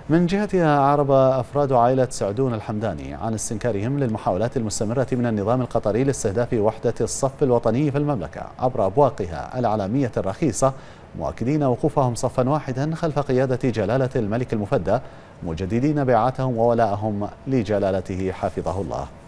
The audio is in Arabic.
من جهتها أعرب أفراد عائلة سعدون الحمداني عن استنكارهم للمحاولات المستمرة من النظام القطري لاستهداف وحدة الصف الوطني في المملكة عبر أبواقها الإعلامية الرخيصة، مؤكدين وقوفهم صفا واحدا خلف قيادة جلالة الملك المفدى، مجددين بيعتهم وولاءهم لجلالته حفظه الله.